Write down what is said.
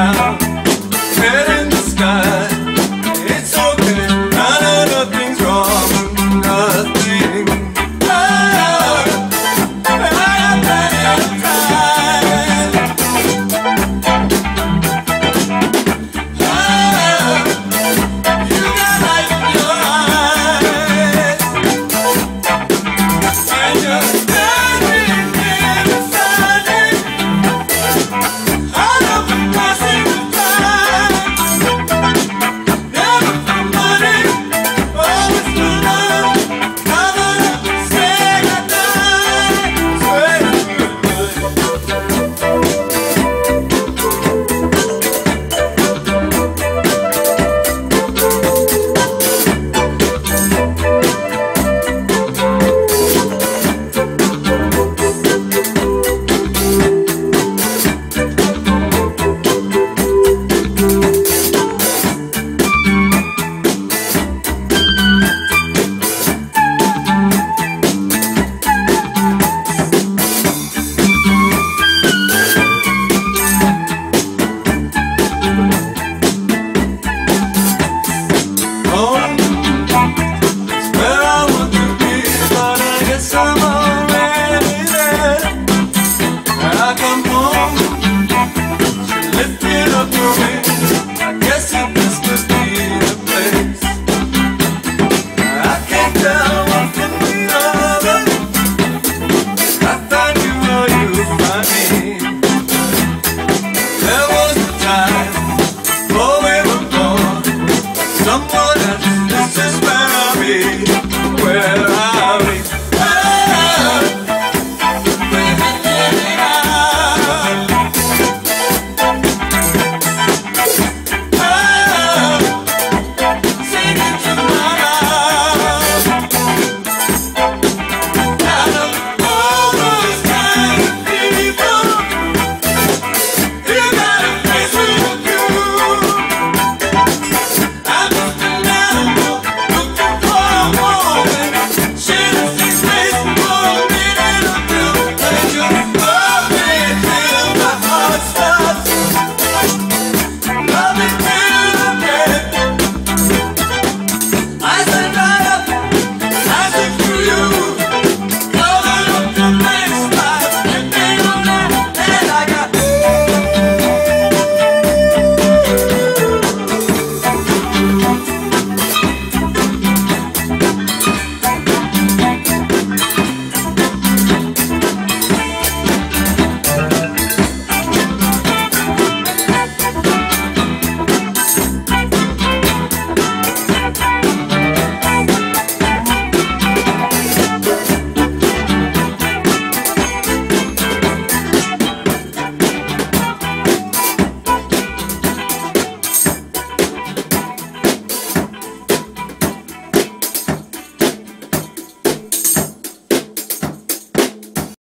ground, head in the sky. It's okay, nothing's wrong, nothing. I have plenty of time. You got light in your eyes, and you're standing here beside me. I love you passing the time, never for money, always for love. Now that I say goodnight, say home is where I want to be, but I guess I'm already there. When I come home, she lifted up her wings. I guess that this must be the place. I can't tell one from the other. I find you or you find me. There was a time